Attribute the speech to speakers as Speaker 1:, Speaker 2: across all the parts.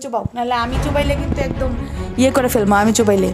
Speaker 1: চুবাও, নাহলে আমি চুবাইলে কিন্তু একদম ইয়ে করে ফেলবো আমি চুবাইলে।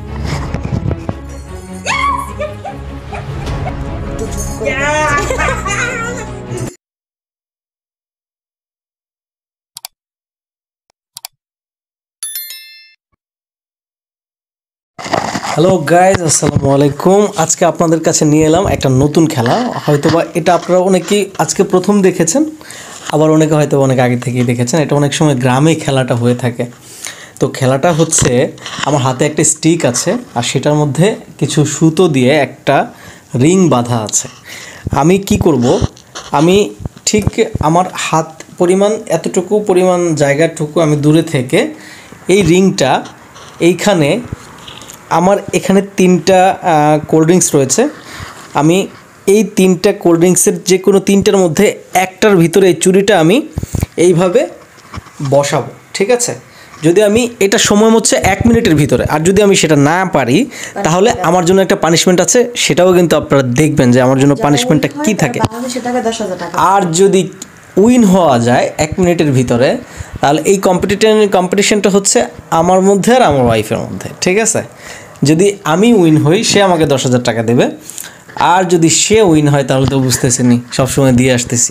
Speaker 2: হ্যালো গাইজ, আসসালামু আলাইকুম। আজকে আপনাদের কাছে নিয়ে এলাম একটা নতুন খেলা। হয়তোবা এটা আপনারা অনেকেই আজকে প্রথম দেখেছেন, আবার অনেকে হয়তো অনেক আগে থেকেই দেখেছেন। এটা অনেক সময় গ্রামে খেলাটা হয়ে থাকে। তো খেলাটা হচ্ছে, আমার হাতে একটা স্টিক আছে আর সেটার মধ্যে কিছু সুতো দিয়ে একটা রিং বাঁধা আছে। আমি কি করব, আমি ঠিক আমার হাত পরিমাণ এতটুকু পরিমাণ জায়গাটুকু আমি দূরে থেকে এই রিংটা এইখানে, আমার এখানে 3টা কোল্ড ড্রিঙ্কস রয়েছে। আমি এই 3টা কোল্ড ড্রিঙ্কসের যে কোনো 3টার মধ্যে একটার ভিতরে এই চুড়িটা আমি এইভাবে বসাবো, ঠিক আছে? যদি আমি এটা সময় হচ্ছে 1 মিনিটের ভিতরে, আর যদি আমি সেটা না পারি তাহলে আমার জন্য একটা পানিশমেন্ট আছে, সেটাও কিন্তু আপনারা দেখবেন যে আমার জন্য পানিশমেন্টটা কী থাকে। আর যদি উইন হওয়া যায় 1 মিনিটের ভিতরে, তাহলে এই কম্পিটিশনটা হচ্ছে আমার মধ্যে আর আমার ওয়াইফের মধ্যে, ঠিক আছে? যদি আমি উইন হই, সে আমাকে 10,000 টাকা দেবে, আর যদি সে উইন হয় তাহলে তো বুঝতেছেনি, সবসময় দিয়ে আসতেছি।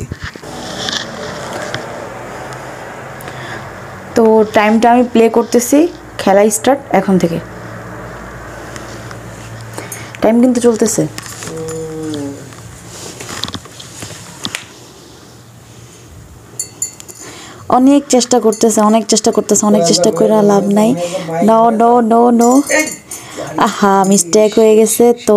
Speaker 1: তো টাইমটা আমি প্লে করতেছি, খেলা স্টার্ট এখন থেকে। টাইম কিন্তু চলতেছে। অনেক চেষ্টা করতেছে, অনেক চেষ্টা করে লাভ নাই। নো নো নো নো, আহা মিস্টেক হয়ে গেছে। তো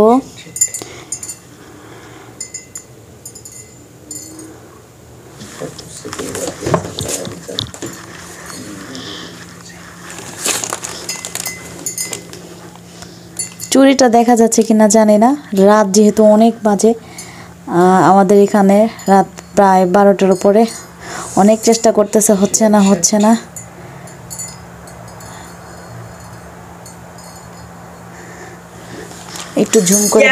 Speaker 1: চুরিটা দেখা যাচ্ছে কিনা জানি না। রাত যেহেতু অনেক বাজে, আমাদের এখানে রাত প্রায় 12টার উপরে। অনেক চেষ্টা করতেছে, হচ্ছে না। একটু ঝুম করে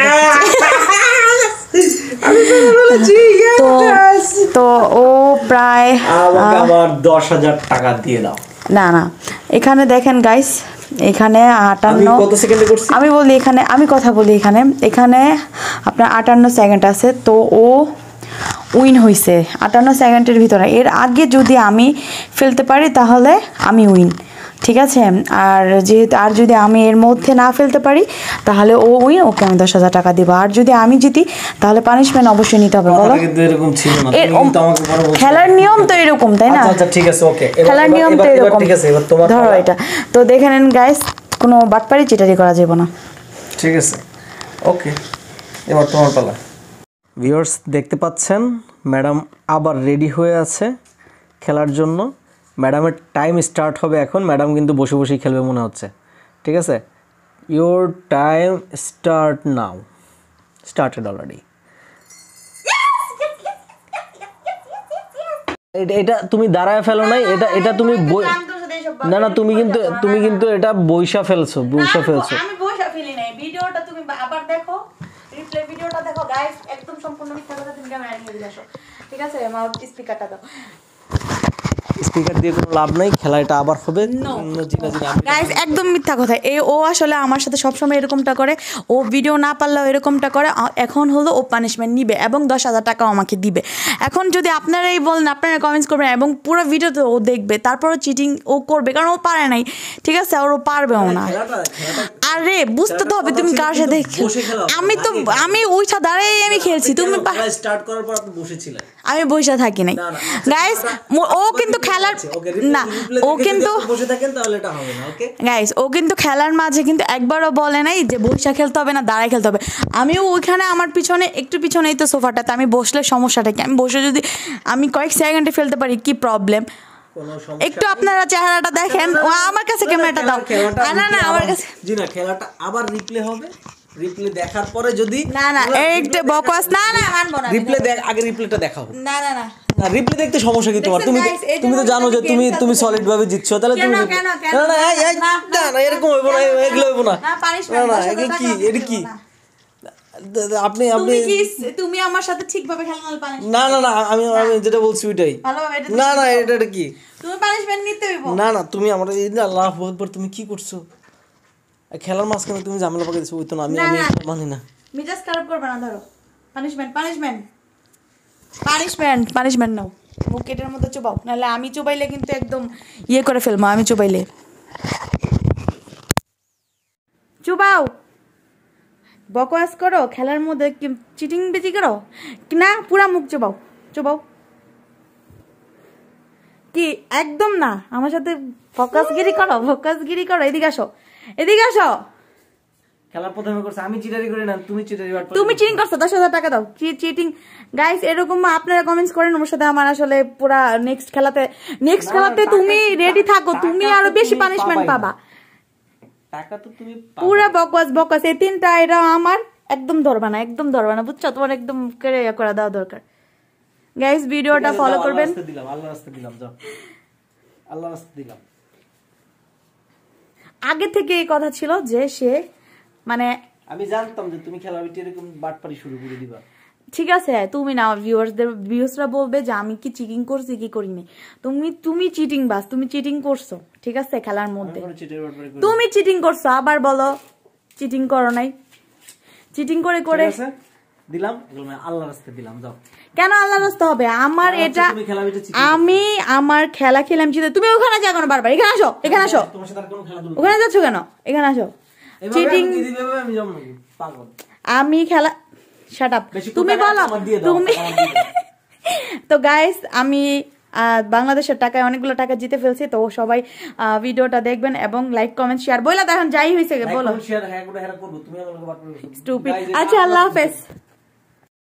Speaker 1: তো ও প্রায়
Speaker 2: আমার 10,000 টাকা দিয়ে দাও।
Speaker 1: না এখানে দেখেন গাইস, এখানে 58, আমি বলি এখানে, আমি কথা বলি এখানে আপনার 58 সেকেন্ড আছে। তো ও উইন হয়েছে 58 সেকেন্ডের ভিতরে। এর আগে যদি আমি ফেলতে পারি তাহলে আমি উইন, ঠিক আছে? আর যদি আমি এর মধ্যে না ফেলতে পারি তাহলে ও উইন, ওকে আমি 10,000 টাকা দিব। আর যদি আমি জিতি তাহলে পানিশমেন্ট অবশ্যই নিতে হবে। বলো, খেলার নিয়ম তো এরকম, তাই না?
Speaker 2: আচ্ছা ঠিক আছে, ওকে,
Speaker 1: খেলার নিয়ম তো এরকম।
Speaker 2: ঠিক আছে, এবার তোমার
Speaker 1: ধরো এটা। তো দেখে নেন গাইস, কোনো বাটপারি চিটারি করা যাবে না,
Speaker 2: ঠিক আছে? ওকে, এবার তোমার পালা। ভিউয়ার্স দেখতে পাচ্ছেন, ম্যাডাম আবার রেডি হয়ে আছে খেলার জন্য। ম্যাডামের টাইম স্টার্ট হবে এখন। ম্যাডাম কিন্তু বসে বসেই খেলবে মনে হচ্ছে, ঠিক আছে? Your time start now. Started already. এটা তুমি দাঁড়ায় ফেলো নাই, এটা তুমি না তুমি কিন্তু এটা বইসা ফেলছো।
Speaker 1: আমি বইসা ফেলি নাই। ভিডিওটা তুমি আবার দেখো, রিপ্লে ভিডিওটা দেখো গাইস। একদম সম্পূর্ণ মিথ্যা কথা, তুমি ক্যামেরা নিয়ে দিছো, ঠিক আছে? আমার স্পিকারটা দাও।
Speaker 2: স্পিকার দিয়ে কোনো লাভ নাই, খেলা এটা আবার হবে।
Speaker 1: গাইস একদম মিথ্যা কথা। ও আসলে আমার সাথে সবসময় এরকমটা করে। ও ভিডিও না পারলেও এরকমটা করে। এখন হলো ও পানিশমেন্ট নিবে এবং 10,000 টাকাও আমাকে দিবে। এখন যদি আপনারাই বলেন, আপনারা কমেন্টস করবেন এবং পুরো ভিডিওতে ও দেখবে, তারপরও চিটিং ও করবে, কারণ ও পারে নাই, ঠিক আছে? আর ও পারবেও না। আরে বুঝতে তো হবে তুমি কার সাথে। আমি ওইটা দাঁড়াই আমি খেলছি, তুমি
Speaker 2: স্টার্ট করার পর আপনি বসেছিলেন।
Speaker 1: আমি বসে থাকি নাই গাইস। ও কিন্তু খেলার না, ও কিন্তু
Speaker 2: বসে থাকেন তাহলে এটা হবে না, ওকে
Speaker 1: গাইস। ও কিন্তু খেলার মাঝে কিন্তু একবারও বলে নাই যে বসে খেলতে হবে না, দাঁড়ায় খেলতে হবে। আমিও ওইখানে আমার একটু পিছনেই তো সোফাটাতে, আমি বসলে সমস্যাটা কি? আমি বসে যদি আমি কয়েক সেকেন্ডে ফেলতে পারি, কি প্রবলেম? একটু আপনারা চেহারাটা দেখেন। ও আমার কাছে ক্যামেরাটা দাও। না আমার কাছে
Speaker 2: জি না, খেলাটা আবার রিপ্লে হবে। রিপ্লে দেখার পরে যদি
Speaker 1: না একটু বকওয়াস না মানবো না।
Speaker 2: রিপ্লে আগে রিপ্লেটা দেখাও।
Speaker 1: না
Speaker 2: না রিপ্লে দেখতে সমস্যা কি তোমার? তুমি তো জানো যে তুমি সলিড ভাবে জিতছো, তাহলে তুমি না এরকম হইব না, এগুলো হইব না। না এগুলো কি, এটা কি? আপনি
Speaker 1: তুমি আমার সাথে ঠিকভাবে খেলা না।
Speaker 2: আমি যেটা বলছি ওইটাই। না এটা কি?
Speaker 1: তুমি পানিশমেন্ট নিতে হইব।
Speaker 2: না না তুমি আমার এই যে আল্লাহু আকবার তুমি কি করছো? খেলার মাঝখানে তুমি ঝামেলা পাকিয়ে দিছো, ওই তো না, আমি মানি না।
Speaker 1: মিজাজ খারাপ করবে না, ধরো punishment punishment punishment punishment now, বুকেটের মধ্যে চুবাও, নাহলে আমি চুবাইলে কিন্তু একদম ইয়ে করে ফেলবো, আমি চুবাইলে। চুবাও, বকওয়াস করো, খেলার মধ্যে চিটিং বেজি করো না, পুরা মুখ চুবাও, চুবাও। কি একদম না, আমার সাথে ফোকাসগিরি করো, ফোকাসগিরি করো, এদিকে আসো, এদিকে আসো।
Speaker 2: খেলা প্রথমে করছে, আমি চিটারি করি না, তুমি চিটারি।
Speaker 1: তুমি চিটিং করছো, 10,000 টাকা দাও। চিটিং গাইস, এরকম আপনারা কমেন্টস করেন আমার সাথে। আমার আসলে পুরা নেক্সট খেলাতে তুমি রেডি থাকো, তুমি আরো বেশি পানিশমেন্ট পাবা।
Speaker 2: টাকা তো তুমি
Speaker 1: পুরা বকওয়াস এই তিনটা, এটা আমার একদম ধরবা না, একদম ধরবা না, বুঝছো? তোমার একদম করে দেওয়া দরকার। গাইস ভিডিওটা ফলো করবেন।
Speaker 2: আল্লাহর রাস্তায় দিলাম, যাও আল্লাহর রাস্তায় দিলাম।
Speaker 1: আগে থেকে এই কথা ছিল যে সে মানে
Speaker 2: আমি জানতাম যে তুমি খেলা এরকম বাটপারি শুরু করে দিবা।
Speaker 1: ঠিক আছে, তুমি না, ভিউয়ার্সরা বলবে যে আমি কি চিটিং করছি কি করিনি। তুমি চিটিং বাস, তুমি চিটিং করছো, ঠিক আছে? খেলার মধ্যে তুমি চিটিং করছো, আবার বলো চিটিং করো নাই। চিটিং করে করে
Speaker 2: দিলাম, আল্লাহর রাস্তায় দিলাম, যাও।
Speaker 1: কেন আল্লাহর রাস্তা হবে? আমার এটা আমি আমার খেলা খেলাম জিতে। তুমি ওখানে যাও কেন বারবার? এখানে আসো, এখানে আসো। ওখানে যাচ্ছ কেন? এখানে আসো। চিটিং আমি খেলা শাট আপ, তুমি বলো তুমি। তো গাইস, আমি বাংলাদেশের টাকায় অনেকগুলো টাকা জিতে ফেলছি। তো সবাই ভিডিওটা দেখবেন এবং লাইক কমেন্ট শেয়ার বইলা দেখেন, যাই হয়েছে বলো।
Speaker 2: শেয়ার হ্যাঁ করে করব, তুমি আমাকে বাট করবে।
Speaker 1: স্টুপিড। আচ্ছা, আল্লাহ হাফেজ।